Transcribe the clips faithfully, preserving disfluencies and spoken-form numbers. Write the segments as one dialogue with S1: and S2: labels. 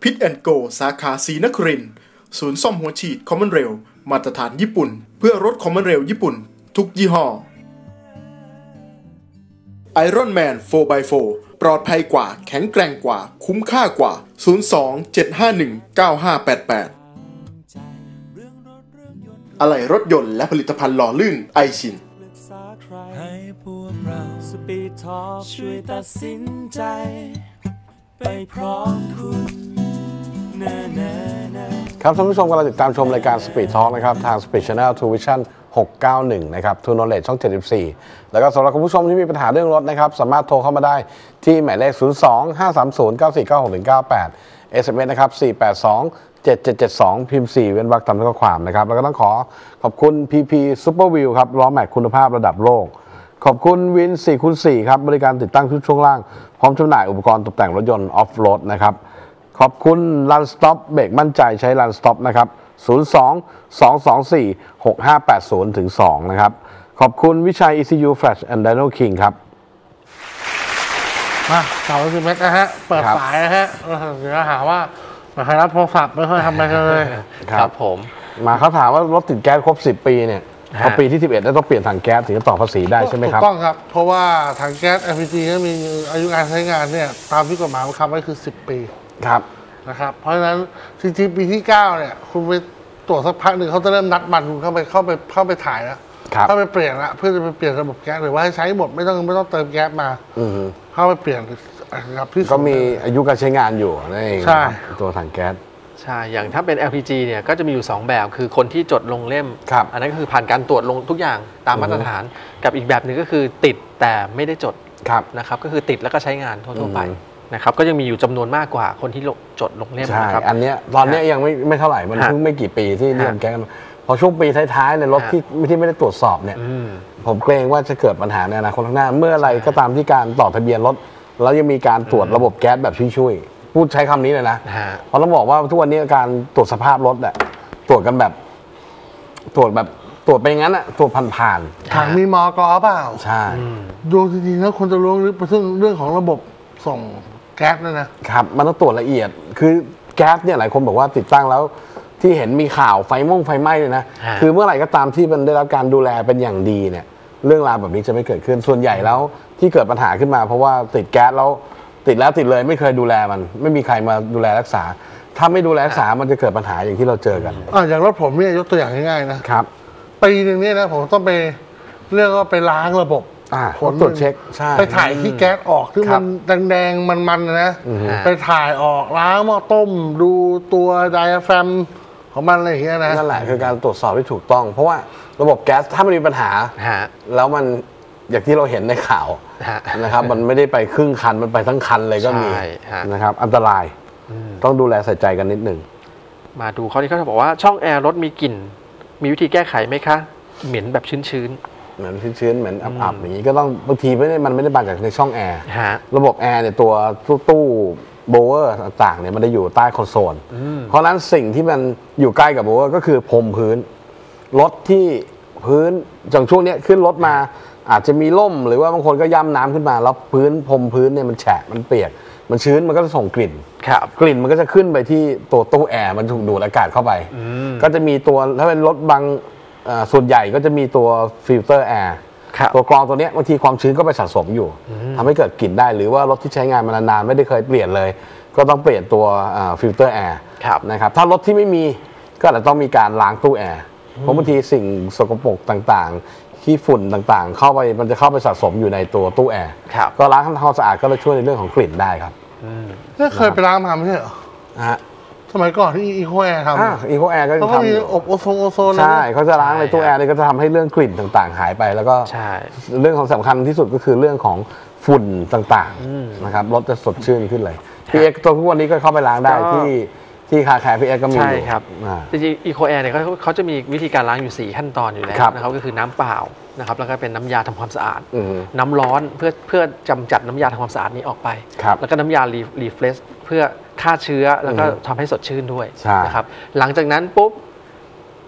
S1: พิทแอนด์โกสาขาศรีนครินทร์ศูนย์ซ่อมหัวฉีดคอมมอนเรลมาตรฐานญี่ปุ่นเพื่อรถคอมมอนเรลญี่ปุ่นทุกยี่ห้อ Iron Man โฟร์ บาย โฟร์ ปลอดภัยกว่าแข็งแกร่งกว่าคุ้มค่ากว่าศูนย์ สอง เจ็ด ห้า หนึ่ง เก้า ห้า แปด แปดอะไหล่รถยนต์และผลิตภัณฑ์หล่อลื่นไอชิน
S2: ให้พวกเราสปีดทอล์คช่วยตัดสินใจไปพร้อมคุณ
S3: ครับท่านผู้ชมกำลังติดตามชมรายการ Speed Talk นะครับทาง Speed Channel True Vision หกเก้าหนึ่งนะครับ True Knowledge ช่องเจ็ดสิบสี่แล้วก็สำหรับคุณผู้ชมที่มีปัญหาเรื่องรถนะครับสามารถโทรเข้ามาได้ที่หมายเลขศูนย์ สอง ห้า สาม ศูนย์ เก้า สี่ เก้า หก หนึ่ง เก้า แปด เอส เอ็ม เอส นะครับสี่ แปด สอง เจ็ด เจ็ด เจ็ด สองพิมพ์สี่เว้นวรรคตามข้อความนะครับแล้วก็ต้องขอขอบคุณ พี พี Super Wheel ครับล้อแม็กคุณภาพระดับโลกขอบคุณวิน สี่คูณสี่ ครับบริการติดตั้งชุดช่วงล่างพร้อมจำหน่ายอุปกรณ์ตกแต่งรถยนต์ออฟโรดนะครับขอบคุณ Run Stop เบรกมั่นใจใช้ Run Stop นะครับศูนย์ สอง สอง สอง สี่ หก ห้า แปด ศูนย์ ถึง สอง นะครับขอบคุณวิชัย อี ซี ยู Flash and Dyno King ครับ
S4: มาสาวสิแม็กนะฮะเปิดสายนะฮะเดี๋ยวหาว่าไม่เคยรับโทรศัพท์ไม่เคยทำอะไรเลย
S3: ครับผมมาเขาถามว่ารถติดแก๊สครบสิบปีเนี่ยพอปีที่สิบเอ็ดแล้วต้องเปลี่ยนถังแก๊สถึงจะต่อภาษีได้ใช่ไหมครับ
S4: ถูกต้องครับเพราะว่าถังแก๊ส แอล พี จี ก็มีอายุการใช้งานเนี่ยตามที่กฎหมายบังคับไว้คือสิบปี
S3: ครับ
S4: นะครับเพราะฉะนั้นจริงๆปีที่เก้าเนี่ยคุณไปตรวจสักพักหนึ่งเขาจะเริ่มนัดมันคุณเข้าไปเข้าไปเข้าไปถ่ายแล้วเข้าไปเปลี่ยนละเพื่อจะไปเปลี่ยนระบบแก๊สหรือว่าให้ใช้หมดไม่ต้องไม่ต้องเติมแก๊สมาเข้าไปเปลี่ยนครับที่
S3: ก็มีอายุการใช้งานอยู่นั่นเอง
S4: ใช่
S3: ตัวถังแก๊ส
S5: ใช่อย่างถ้าเป็น แอล พี จี เนี่ยก็จะมีอยู่สองแบบคือคนที่จดลงเล่มอันนั้นก็คือผ่านการตรวจลงทุกอย่างตามมาตรฐานกับอีกแบบหนึ่งก็คือติดแต่ไม่ได้จดนะครับก็คือติดแล้วก็ใช้งานทั่วไปนะครับก็ยังมีอยู่จำนวนมากกว่าคนที่จดลงเล่มนะครับ
S3: อันนี้ตอนนี้ยังไม่ไม่เท่าไหร่มันเพิ่งไม่กี่ปีที่เรื่องแก๊สพอช่วงปีท้ายๆในรถที่ที่ไม่ได้ตรวจสอบเนี่ยผมเกรงว่าจะเกิดปัญหาในอนาคตข้างหน้าเมื่อไรก็ตามที่การต่อทะเบียนรถแล้วยังมีการตรวจระบบแก๊สแบบช่วยๆพูดใช้คำนี้เลยนะเพราะต้องบอกว่าทุกวันนี้การตรวจสภาพรถอะตรวจกันแบบตรวจแบบตรวจไปงั้นอะตรวจผ่าน
S4: ๆถังมีมก.เปล่า
S3: ใช่
S4: ดูจริงๆแล้วคนจะรู้ลึกไปถึงเรื่องของระบบส่งแก๊สนั่นนะครับ
S3: มันต้องตรวจละเอียดคือแก๊สเนี่ยหลายคนบอกว่าติดตั้งแล้วที่เห็นมีข่าวไฟม่งไฟไหม้เลยนะคือเมื่อไหร่ก็ตามที่มันได้รับการดูแลเป็นอย่างดีเนี่ยเรื่องราวแบบนี้จะไม่เกิดขึ้นส่วนใหญ่แล้วที่เกิดปัญหาขึ้นมาเพราะว่าติดแก๊สแล้วติดแล้วติดเลยไม่เคยดูแลมันไม่มีใครมาดูแลรักษาถ้าไม่ดูแลรักษามันจะเกิดปัญหาอย่างที่เราเจอกัน
S4: อ่าอย่างรถผมเนี่ยยกตัวอย่างง่ายๆนะครับปีนึงเนี่ยนะผมต้องไปเรื่องว่าไปล้างระบบ
S3: ผลตรวจเช็ค
S4: ไปถ่ายที่แก๊สออกที่มันแดงๆมันๆนะไปถ่ายออกล้างหม้อต้มดูตัวไดอะแฟรมของมันอะไรอย่างเงี้ยนะ
S3: นั่นแหละคือการตรวจสอบที่ถูกต้องเพราะว่าระบบแก๊สถ้ามันมีปัญหาแล้วมันอย่างที่เราเห็นในข่าวนะครับมันไม่ได้ไปครึ่งคันมันไปทั้งคันเลยก็มีนะครับอันตรายต้องดูแลใส่ใจกันนิดหนึ่ง
S5: มาดูข้อที่เขาบอกว่าช่องแอร์รถมีกลิ่นมีวิธีแก้ไขไหมคะเหม็นแบบชื้น
S3: ๆเหมือนชื้นๆเหมือนอับๆอย่างนี้ก็ต้องบางทีไม่ได้มันไม่ได้มาจากในช่องแอร์ระบบแอร์เนี่ยตัวตู้โบเวอร์ต่างๆเนี่ยมันได้อยู่ใต้คอนโซลเพราะนั้นสิ่งที่มันอยู่ใกล้กับโบเวอร์ก็คือพรมพื้นรถที่พื้นอย่างช่วงนี้ขึ้นรถมาอาจจะมีล่มหรือว่าบางคนก็ย่ำน้ำขึ้นมาแล้วพื้นพรมพื้นเนี่ยมันแฉะมันเปียกมันชื้นมันก็จะส่งกลิ่นกลิ่นมันก็จะขึ้นไปที่ตัวตู้แอร์มันถูกดูดอากาศเข้าไปก็จะมีตัวถ้าเป็นรถบางส่วนใหญ่ก็จะมีตัวฟิลเตอร์แอร์ตัวกรองตัวนี้บางทีความชื้นก็ไปสะสมอยู่ทำให้เกิดกลิ่นได้หรือว่ารถที่ใช้งานมานานๆไม่ได้เคยเปลี่ยนเลยก็ต้องเปลี่ยนตัวฟิลเตอร์แอร์นะครับถ้ารถที่ไม่มีก็อาจจะต้องมีการล้างตู้แอร์เพราะบางทีสิ่งสกปรกต่างๆขี้ฝุ่นต่างๆเข้าไปมันจะเข้าไปสะสมอยู่ในตัวตู้แอร์ก็ล้างทำความสะอาดก็จะช่วยในเรื่องของกลิ่นได้ครับ
S4: นี่เคยไปล้างมาไม่ใช่เหรอฮะสมัยก่อนที่อีโคแอร์ทำ
S3: อีโคแอร์ก็
S4: เขามีอบโอโซนโอโซน
S3: ใช่เขาจะล้างในตู้แอร์นี่ก็จะทำให้เรื่องกลิ่นต่างๆหายไปแล้วก็เรื่องของสำคัญที่สุดก็คือเรื่องของฝุ่นต่างๆนะครับรถจะสดชื่นขึ้นเลยพี่เอ็กตัวทุกวันนี้ก็เข้าไปล้างได้ที่ที่คาแคร์พี่เอ็กก็มีอยู่
S5: ใช่ครับจริงๆอีโคแอร์เนี่ยเขาเขาจะมีวิธีการล้างอยู่สี่ขั้นตอนอยู่แล้วนะครับก็คือน้ำเปล่านะครับแล้วก็เป็นน้ำยาทำความสะอาดน้ำร้อนเพื่อเพื่อกำจัดน้ำยาทำความสะอาดนี้ออกไปแล้วก็น้ำยารีเฟรชเพื่อฆ่าเชื้อแล้วก็ทำให้สดชื่นด้วยนะครับหลังจากนั้นปุ๊บ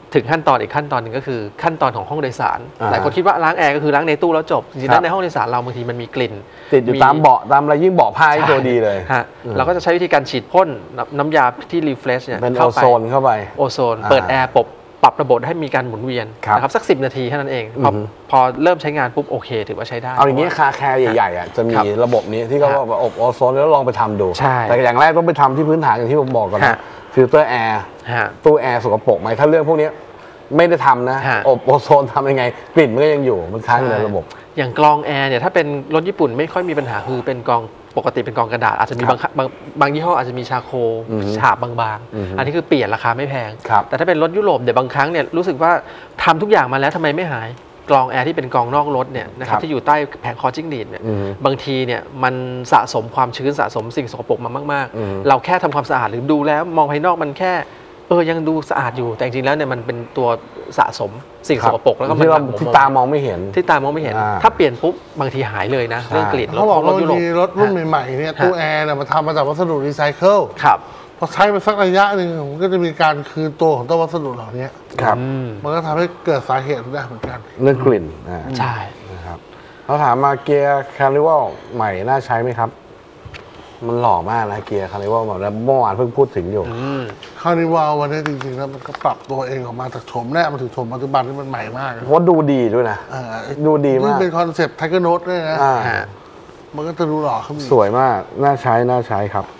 S5: ถึงขั้นตอนอีกขั้นตอนหนึ่งก็คือขั้นตอนของห้องโดยสาร
S3: อ่า
S5: หลายคนคิดว่าล้างแอร์ก็คือล้างในตู้แล้วจบจริงๆ
S3: ครั
S5: แล้
S3: บ
S5: วในห้องโดยสารเราบางทีมันมีกลิ่น
S3: ติดอยู่ตามเบาะตามอะไรยิ่งเบาะผ้ายิ่งตัวดีเลย
S5: ฮะเราก็จะใช้วิธีการฉีดพ่นน้ำน้ำยาที่รีเฟรชเนี่ย
S3: เป็นโอ
S5: เข้าไป
S3: โซนเข้าไป
S5: โอโซน
S3: อ่า
S5: เปิดแอร์ปรับปรับระบบให้มีการหมุนเวียน
S3: ครับ
S5: นะครับสักสิบนาทีแค่นั้นเองพอ
S3: อือฮึ
S5: พอเริ่มใช้งานปุ๊บโอเคถือว่าใช้ได้
S3: เอาอย่างนี้
S5: พระว่
S3: คาแคร์ใหญ่ๆอ่ะจะมี
S5: ครับ
S3: ระบบนี้ที่เขาบอกว่าอบโอโซนแล้วลองไปทำดู
S5: ใช่
S3: แต่อย่างแรกต้องไปทำที่พื้นฐานอย่างที่ผมบอกก่อนนะ
S5: ฮะ
S3: ฟิลเตอร์แอร์
S5: ฮะ
S3: ตู้แอร์สกปรกไหมถ้าเรื่องพวกนี้ไม่ได้ทำนะ
S5: ฮะ
S3: อบโอโซนทำยังไงกลิ่นมันก็ยังอยู่มันค้างอยู่ในระบบ
S5: อย่างกรองแอร์เนี่ยถ้าเป็นรถญี่ปุ่นไม่ค่อยมีปัญหาคือเป็นกรองปกติเป็นกรองกระดาษอาจจะมี
S3: ครับ
S5: บางบางบางยี่ห้ออาจจะมีชาโค
S3: อือฮึ
S5: ฉาบบาง
S3: อือฮึ
S5: ๆ อันนี้คือเปลี่ยนราคาไม่แพง
S3: ครับ
S5: แต่ถ้าเป็นรถยุโรปเดี๋ยวบางครั้งเนี่ยรู้สึกว่าทำทุกอย่างมาแล้วทำไมไม่หายกรองแอร์ที่เป็นกรองนอกรถเนี่ยนะครั
S3: ครับ บ
S5: ที่อยู่ใต้แผงคอจิ้งหรีดเนี่ย
S3: อือฮึ
S5: บางทีเนี่ยมันสะสมความชื้นสะสมสิ่งสกปรกมามาก
S3: อือฮึ
S5: ๆ เราแค่ทำความสะอาดหรือดูแล้วมองภายนอกมันแค่เออยังดูสะอาดอยู่แต่จริงๆแล้วเนี่ยมันเป็นตัวสะสมสิ่งสกปรกแล้วก็มัน
S3: ที่เรา
S5: หมักหมม
S3: ที่ตามองไม่เห็น
S5: ที่ตามองไม่เห็น
S3: อ่า
S5: ถ้าเปลี่ยนปุ๊บบางทีหายเลยนะ เรื่องกลิ่น
S4: เขาบอก
S5: ร
S4: ว่า
S5: ถยุโรป
S4: มีรถรุ่นใหม่ๆเนี่ยตู้แอร์เนี่ยมันทำมาจากวัสดุรีไซเคิล
S5: ครับ
S4: พอใช้ไปสักระยะหนึ่งมันก็จะมีการคืนตัวของตัววัสดุเหล่านี้
S3: ครับ
S5: อืม
S4: มันก็ทำให้เกิดสาเหตุได้เหมือนกัน
S3: เรื่องกลิ่นอ่า
S5: ใช่
S3: นะครับเขาถามมาเกียร์คาริวัลใหม่น่าใช้ไหมครับ มันหล่อมากนะเกียร์คาริวัลแบบแล้วเมื่อวานเพิ่งพูดถึงอยู่
S5: อืม
S4: คานิวาลวันนี้จริงๆแล้วมันก็ปรับตัวเองออกมาจากโฉมแรกมาถึงโฉมปัจจุบันที่มันใหม่มาก
S3: เพราะดูดีด้วยนะ
S4: อ่า
S3: ดูดีมาก
S4: นี่เป็นคอนเซ็ปต์ไทเกอร์โนตด้วยนะ
S3: อ่า
S5: ฮะ
S4: มันก็จะดูหล่อขึ้นอีก
S3: สวยมาก น่าใช้ น่าใช้ครับ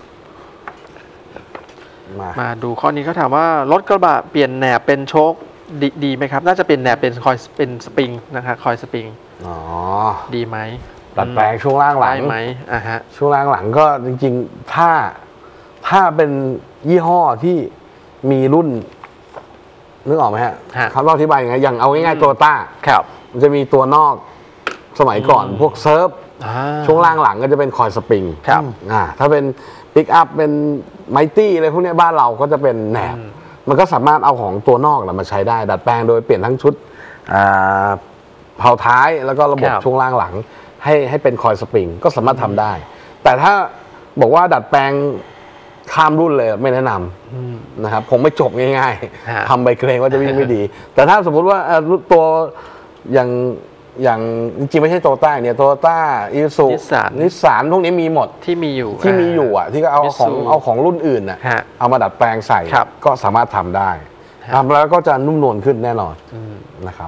S3: มา
S5: มาดูข้อนี้เขาถามว่ารถกระบะเปลี่ยนแหนบเป็นโชคดีดีไหมครับ น่าจะเป็นแหนบเป็นคอยเป็นสปริงนะคะคอยสปริง
S3: อ๋อ
S5: ดีไหม
S3: ดัดแปลงช่วงล่างหลัง
S5: ได้ไหมอ่ะฮะ
S3: ช่วงล่างหลังก็จริงๆ ถ้า ถ้าเป็นยี่ห้อที่มีรุ่น นึกออกไหมฮะ
S5: ฮะ
S3: เขาต้องอธิบายยังไง อย่างเอาง่ายๆโตโยต้า
S5: ครับ
S3: มันจะมีตัวนอก สมัยก่อน พวกเซิร์ฟ
S5: อ่า
S3: ช่วงล่างหลังก็จะเป็นคอยสปริง
S5: ครับ
S3: อ่าถ้าเป็นปิกอัพเป็นไมตี้อะไรพวกเนี้ยบ้านเราก็จะเป็นแหนบ มันก็สามารถเอาของตัวนอกน่ะมาใช้ได้ ดัดแปลงโดยเปลี่ยนทั้งชุดอ่าเผาท้ายแล้วก็ระบบ
S5: ครับ
S3: ช่วงล่างหลัง ให้ให้เป็นคอยสปริงก็สามารถทำได้ แต่ถ้าบอกว่าดัดแปลงข้ามรุ่นเลยไม่แนะนำนะครับผมไม่จบง่าย
S5: ฮะ
S3: ๆทำไปเกรงว่าจะวิ่งไม่ดี แต่ถ้าสมมุติว่าเอ่อตัวอย่างอย่างจริงๆไม่ใช่โตโยต้าเนี่ยโตโยต้าอีซู
S5: Nissan
S3: นิสสันพวกนี้มีหมด
S5: ที่มีอยู่
S3: ที่มีอยู่อ่ะที่ก็เอาของ
S5: Mitsubishi
S3: เอาของรุ่นอื่นน่ะ
S5: ฮะ
S3: เอามาดัดแปลงใส่
S5: ครับ
S3: ก็สามารถทำได้
S5: ฮะ
S3: ทำแล้วก็จะนุ่มนวลขึ้นแน่นอนนะครับ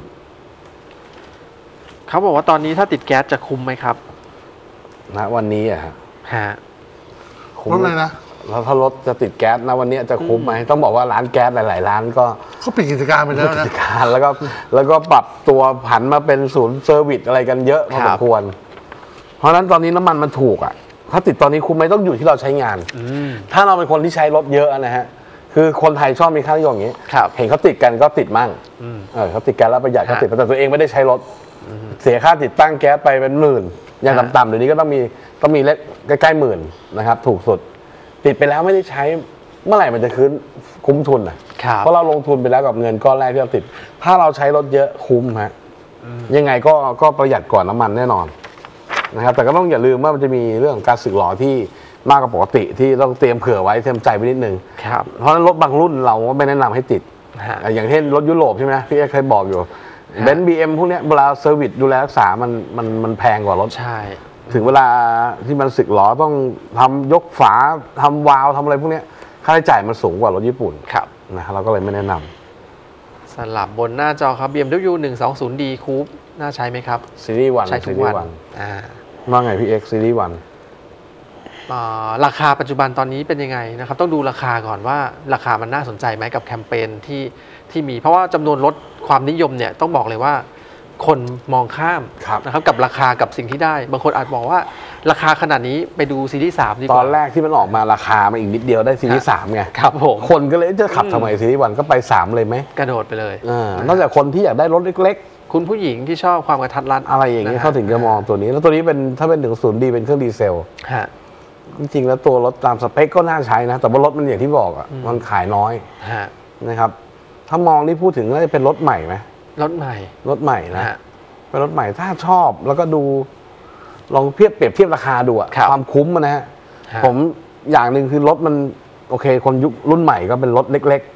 S5: เขาบอกว่าตอนนี้ถ้าติดแก๊สจะคุ้มไหมครับ
S3: นะวันนี้อ่ะฮะ
S5: ฮะ
S3: คุ้ม
S4: รถอะไรนะ
S3: แล้วถ้ารถจะติดแก๊สนะวันนี้จะคุ้มไหมต้องบอกว่าร้านแก๊สหลาย ๆ ร้านก็
S4: เขาปิดกิจการไปแล้ว
S3: กิ
S4: นะ
S3: จการแล้วก็แล้วก็ปรับตัวผันมาเป็นศูนย์เซอร์วิสอะไรกันเยอะพอสมควร เพราะฉะนั้นตอนนี้น้ำมันมันถูกอ่ะถ้าติดตอนนี้คุ้มไหมต้องอยู่ที่เราใช้งาน
S5: อืม
S3: ถ้าเราเป็นคนที่ใช้รถเยอะนะฮะ คือคนไทยชอบมีค่านิยมอย่างนี้
S5: ครับ
S3: เห็นเขาติดกันก็ติดมั่ง
S5: อืม
S3: เออเขาติดกันแล้วประหยัด
S5: ฮะ
S3: เขาติดแต่ตัวเองไม่ได้ใช้รถ เสียค่าติดตั้งแก๊สไปเป็นหมื่น อย่าง
S5: ฮะ
S3: ต่ำๆเดี๋ยวนี้ก็ต้องมีต้องมีเล็กใกล้ๆหมื่นนะครับ ถูกสุด ติดไปแล้วไม่ได้ใช้เมื่อไหร่มันจะคืนคุ้มทุนอ่ะ
S5: ครับ
S3: เพราะเราลงทุนไปแล้วกับเงินก้อนแรกที่เราติด ถ้าเราใช้รถเยอะคุ้มฮะยังไงก็ก็ประหยัดกว่าน้ำมันแน่นอนนะครับ แต่ก็ต้องอย่าลืมว่ามันจะมีเรื่องของการสึกหรอที่มากกว่าปกติที่ต้องเตรียมเผื่อไว้เตรียมใจไว้นิดนึง
S5: ครับ
S3: เพราะฉะนั้นรถบางรุ่นเราก็ไม่แนะนำให้ติด
S5: ฮะ
S3: อย่างเช่นรถยุโรปใช่ไหมพี่เอ๊เคยบอกอยู่เบนซ์บีเอ็มพวกเนี้ยเวลาเซอร์วิสดูแลรักษามันมันมันแพงกว่ารถ
S5: ใช่
S3: ถึงเวลาที่มันสึกหรอต้องทำยกฝาทำวาล์วทำอะไรพวกเนี้ยค่าใช้จ่ายมันสูงกว่ารถญี่ปุ่น
S5: ครับ
S3: นะครับเราก็เลยไม่แนะนำ
S5: สลับบนหน้าจอครับ บี เอ็ม ดับเบิลยู หนึ่งสองศูนย์ ดี คูปน่าใช้ไหมครับ
S3: ซีรีส์วัน
S5: ใช้ทุ
S3: ซี
S5: ก
S3: รี
S5: วัน
S3: ส์วัน
S5: อ่า
S3: ว่าไงพี่เอ็กซีรีส์วัน
S5: อ่าราคาปัจจุบันตอนนี้เป็นยังไงนะครับ ต้องดูราคาก่อนว่าราคามันน่าสนใจไหมกับแคมเปญที่ที่มี เพราะว่าจำนวนรถความนิยมเนี่ยต้องบอกเลยว่า คนมองข้าม
S3: ครับ
S5: นะครับกับราคากับสิ่งที่ได้ บางคนอาจบอกว่าราคาขนาดนี้ไปดูซีรีส์สามดีก
S3: ต
S5: ว่า
S3: อนแรกที่มันออกมาราคามันอีกนิดเดียวได้ซีรีส์สามไง
S5: ครับผม
S3: คนก็เลยจะขับทำไมซีรีส์วันก็ไปสามเลยไหม
S5: กระโดดไปเลย
S3: อ่านอกจากคนที่อยากได้รถเล็ก
S5: คุณผู้หญิงที่ชอบความกระทัดรัด
S3: ๆ อะไรอย่างเงี้ย
S5: นะฮะ
S3: เขาถึงจะมองตัวนี้ แล้วตัวนี้เป็นถ้าเป็นถึงศูนย์ดีเป็นเครื่องดีเซล
S5: ฮะ
S3: จริงๆแล้วตัวรถตามสเปคก็น่าใช้นะ แต่ว่ารถมันอย่างที่บอกอ่ะมันขายน้อย
S5: ฮะ
S3: นะครับ ถ้ามองนี่พูดถึงน่าจะเป็นรถใหม่ไหม
S5: รถใหม่
S3: รถใหม่นะ
S5: นะฮะ
S3: เป็นรถใหม่ถ้าชอบแล้วก็ดูลองเทียบเปรียบเทียบราคาดูอะ
S5: ครับ
S3: ความคุ้มอะนะฮะ
S5: ฮะ
S3: ผมอย่างหนึ่งคือรถมันโอเคคนยุครุ่นใหม่ก็เป็นรถเล็กๆ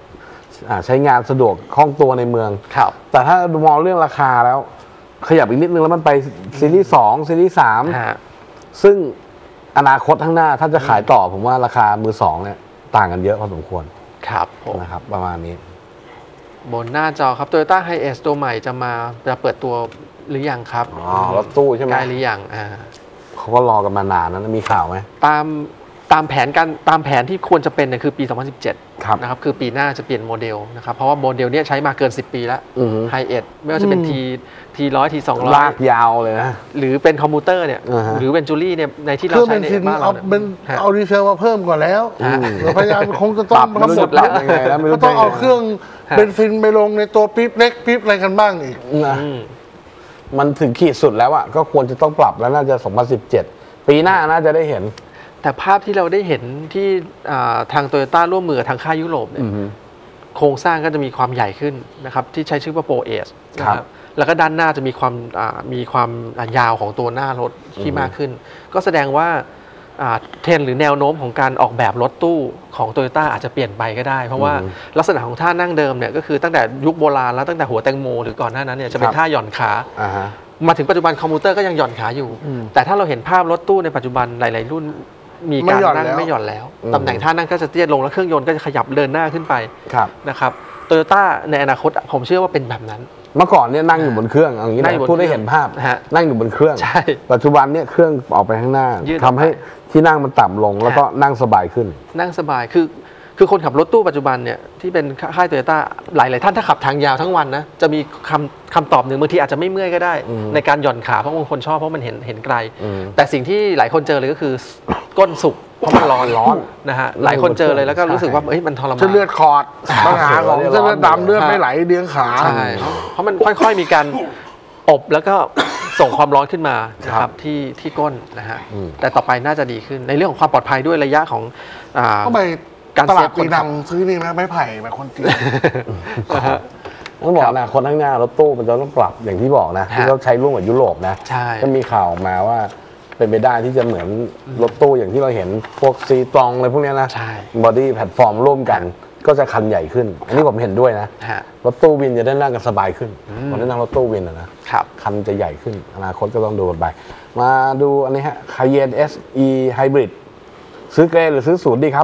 S3: ใช้งานสะดวกคล่องตัวในเมืองครับแต่ถ้ามองเรื่องราคาแล้วขยับอีกนิดนึงแล้วมันไปซีรีส์สองซีรีส์สามซึ่งอนาคตข้างหน้าถ้าจะขายต่อผมว่าราคามือสองเนี่ยต่างกันเยอะพอสมควร
S5: ครับผม
S3: นะครับประมาณนี้
S5: บนหน้าจอครับ Toyota Hiace ตัวใหม่จะมาจะเปิดตัวหรือยังครับ
S3: อ๋อรถตู้ใช่ไหม
S5: ใกล้หรือยังอ่า
S3: เขาก็รอกันมานานนะมีข่าวไหม
S5: ตามตามแผนการตามแผนที่ควรจะเป็นเนี่ยคือปีสองพันสิบเจ็ดนะครับคือปีหน้าจะเปลี่ยนโมเดลนะครับเพราะว่าโมเดลเนี้ยใช้มาเกินสิบปีแล้วไฮเอทไม่ว่าจะเป็นทีทีร้อยทีสองร้อย
S3: ลากยาวเลยนะ
S5: หรือเป็นคอมพิวเตอร์เนี่ยหรือเป็นจูลี่เนี่ยในที่เราใช้ในบ้านเรา
S4: เนี่ยเป็นเอาดีเซลมาเพิ่มก่อนแล้วเราพยายามคงจะต้อง
S3: ทำหมดแล้ว
S4: ก็ต้องเอาเครื่องเบนซินไปลงในตัวปิ๊บเล็กปิ๊บอะไรกันบ้างอีก
S3: มันถึงขีดสุดแล้วอ่ะก็ควรจะต้องปรับแล้วน่าจะสองพันสิบเจ็ดปีหน้าน่าจะได้เห็น
S5: แต่ภาพที่เราได้เห็นที่ทางโตโยต้าร่วมมือกับทางค่ายยุโรปเนี่ยโครงสร้างก็จะมีความใหญ่ขึ้นนะครับที่ใช้ชื่อว่าโปรเอสนะครับแล้วก็ด้านหน้าจะมีความมีความยาวของตัวหน้ารถที่มากขึ้นก็แสดงว่าเทรนด์หรือแนวโน้มของการออกแบบรถตู้ของโตโยต้าอาจจะเปลี่ยนไปก็ได้เพราะว่าลักษณะของท่านั่งเดิมเนี่ยก็คือตั้งแต่ยุคโบราณแล้วตั้งแต่หัวแตงโมหรือก่อนหน้านั้นเนี่ยจะเป็นท่าหย่อนขามาถึงปัจจุบันคอมพิวเตอร์ก็ยังหย่อนขาอยู่แต่ถ้าเราเห็นภาพรถตู้ในปัจจุบันหลายๆรุ่นมีการนั่งไม่หย่อนแล้วตำแหน่งท่านั่งก็จะเตี้ยลงแล้วเครื่องยนต์ก็จะขยับเดินหน้าขึ้นไปนะครับโตโยต้าในอนาคตผมเชื่อว่าเป็นแบบนั้น
S3: เมื่อก่อนเนี่ยนั่งอยู่บนเครื่องอย่างนี้นะพูดได้เห็นภาพนั่งอยู่บนเครื่องปัจจุบันเนี่ยเครื่องออกไปข้างหน้าทำให้ที่นั่งมันต่ำลงแล้วก็นั่งสบายขึ้น
S5: นั่งสบายคือคือคนขับรถตู้ปัจจุบันเนี่ยที่เป็นค่ายโตโยต้าหลายๆท่านถ้าขับทางยาวทั้งวันนะจะมีคำคำตอบหนึ่งบางทีอาจจะไม่เมื่อยก็ได้ในการหย่อนขาเพราะบางคนชอบเพราะมันเห็นเห็นไกลแต่สิ่งที่หลายคนเจอเลยก็คือก้นสุกเพราะมันร้อนร้อนนะฮะหลายคนเจอเลยแล้วก็รู้สึกว่าเฮ้ยมันทรมาน
S4: เลือดคอร์ดปัญหาของเส้นเลือดดำเลือดไม่ไหลเลี้ยงขา
S5: ใช่เพราะมันค่อยๆมีการอบแล้วก็ส่งความร้อนขึ้นมาครับที่ที่ก้นนะฮะแต่ต่อไปน่าจะดีขึ้นในเรื่องของความปลอดภัยด้วยระยะของ
S4: การเซฟคนดังซื้อนี่ไหมไม่ไผ่แบบคนจีน
S3: ต้องบอกนะคนข้างหน้ารถตู้มันจะต้องปรับอย่างที่บอกนะที่เขาใช้ร่วมกับยุโรปนะก็มีข่าวออกมาว่าเป็นไปได้ที่จะเหมือนรถตู้อย่างที่เราเห็นพวกซีตรองอะไรพวกนี้นะบอดี้แพลตฟอร์มร่วมกันก็จะคันใหญ่ขึ้นอันนี้ผมเห็นด้วยนะรถตู้วินจะได้นั่งกันสบายขึ้นผมได้นั่งรถตู้วินนะคันจะใหญ่ขึ้นอนาคตก็ต้องดูกันไปมาดูอันนี้ฮะ Cayenne เอส อี Hybrid ซื้อเกรย์หรือซื้อศูนย์ดีครับ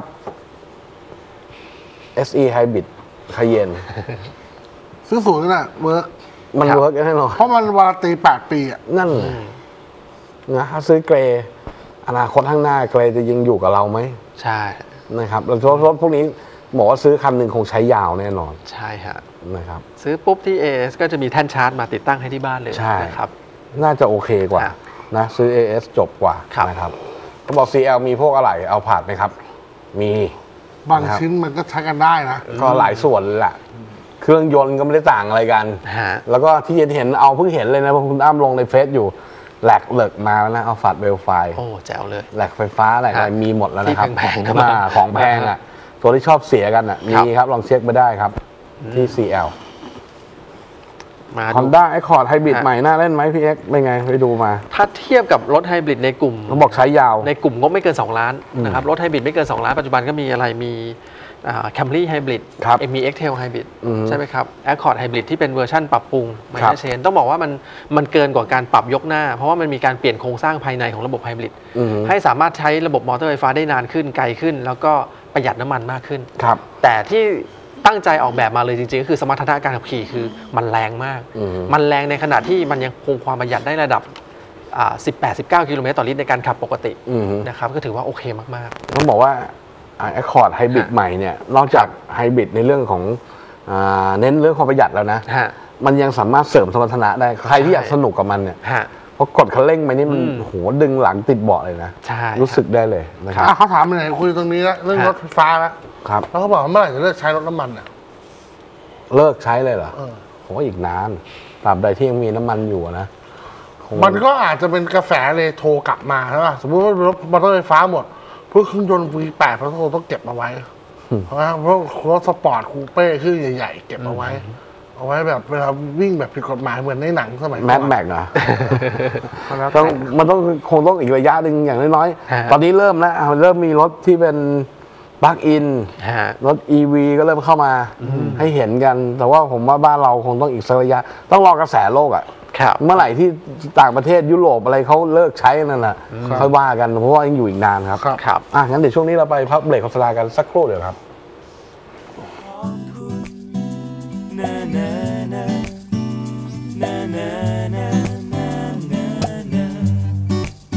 S3: เอส อี Hybrid Cayenne
S4: ซื้อศูนย์น่ะเวิร์ก
S3: มันเวิร์กแน่นอน
S4: เพราะมันวารันตีแปดปีอ่ะ
S3: นั่นนะถ้าซื้อเกรย์อนาคตข้างหน้าเกรย์จะยังอยู่กับเราไหม
S5: ใช่
S3: นะครับแล้วรถพวกนี้บอกว่าซื้อคันหนึ่งคงใช้ยาวแน่นอน
S5: ใช่ฮะ
S3: นะครับ
S5: ซื้อปุ๊บที่ เอ เอส ก็จะมีแท่นชาร์จมาติดตั้งให้ที่บ้านเลย
S3: ใช่
S5: นะครับ
S3: น่าจะโอเคกว่านะซื้อ เอ เอส จบกว่านะครับเขาบอก ซี แอล มีพวกอะไรเอาผาดไหมครับมี
S4: บางชิ้นมันก็ใช้กันได้นะ
S3: ก็หลายส่วนแหละเครื่องยนต์ก็ไม่ได้ต่างอะไรกันแล้วก็ที่เห็นเอาเพิ่งเห็นเลยนะคุณอ้ำลงในเฟซอยู่แหลกเหลิกมาแล้วนะเอาฝัดเวลไฟ
S5: โอ้แจ๋วเลย
S3: แหลกไฟฟ้าอะไรอะไรมีหมดแล้วนะครับของแพงอ่ะตัวที่ชอบเสียกันอ่ะมีครับลองเช็คไปได้ครับที่ ซี แอล Honda Accord Hybrid ใหม่น่าเล่นไหมพี่เอ็กเป็นไงไปดูมา
S5: ถ้าเทียบกับรถไฮบริดในกลุ่ม
S3: เขาบอกใช้ยาว
S5: ในกลุ่มงบไม่เกินสองล้านนะครับรถไฮบริดไม่เกินสองล้านปัจจุบันก็มีอะไรมีแคมรี่ไฮบริดมี X-Tail ไฮบริดใช่ไหมครับ Accord Hybrid ที่เป็นเวอร์ชั่นปรับปรุงไม่ใช่เชนต้องบอกว่ามันมันเกินกว่าการปรับยกหน้าเพราะว่ามันมีการเปลี่ยนโครงสร้างภายในของระบบไฮบริดให้สามารถใช้ระบบมอเตอร์ไฟฟ้าได้นานขึ้นไกลขึ้นแล้วก็ประหยัดน้ำมันมากขึ้นแต่ที่ตั้งใจออกแบบมาเลยจริงๆก็คือสมรรถนะการขับขี่คือมันแรงมากมันแรงในขณะที่มันยังคงความประหยัดได้ระดับสิบแปด สิบเก้ากิโลเมตรต่อลิตรในการขับปกตินะครับก็ถือว่าโอเคมาก
S3: ๆต้องบอกว่าAccord Hybrid ใหม่เนี่ยนอกจากไฮบริดในเรื่องของเน้นเรื่องความประหยัดแล้วนะมันยังสามารถเสริมสมรรถนะได้ใครที่อยากสนุกกับมันเนี่ยเพราะกดคันเร่งไปนี่มันโหดึงหลังติดเบาะเลยนะรู้สึกได้เลยนะครับ
S4: เขาถามไปไหนคุยตรงนี้แล้วเรื่องรถไฟฟ้าแล้วครับแล้วเขาบอกว่าเมื่อไหร่จะเลิกใช้รถน้ำมันอ่ะ
S3: เลิกใช้เลยเหรอโหอีกนานตราบใดที่ยังมีน้ำมันอยู่นะ
S4: มันก็อาจจะเป็นกระแสเลยโทรกลับมาใช่ป่ะสมมติว่ารถมอเตอร์ไฟฟ้าหมดเพื่อเครื่องยนต์ วี แปด เพราะเราต้องเก็บเอาไว้เพราะเพราะรถสปอร์ตคูเป้เครื่องใหญ่ๆเก็บเอาไว้เอาไว้แบบเวลาวิ่งแบบผิดกฎหมายเหมือนในหนังสมัยก่อน
S3: แมดแม็กนะต้องมันต้องคงต้องอีกระยะหนึ่งอย่างน้อยๆตอนนี้เริ่มแล้วเริ่มมีรถที่เป็นปลั๊กอินรถ อี วี ก็เริ่มเข้ามาให้เห็นกัน แต่ว่าผมว่าบ้านเราคงต้องอีกสักระยะต้องรอกระแสโลกอ่ะเมื่อไหร่ที่ต่างประเทศยุโรปอะไรเขาเลิกใช้นั่นน่ะค่อยว่ากันเพราะว่ายังอยู่อีกนานครับครับอ่ะงั้นเดี๋ยวช่วงนี้เราไปพักเบรกโฆษณากันสักครู่เดี๋ยวครับ
S2: นะนะนะนะนะนะ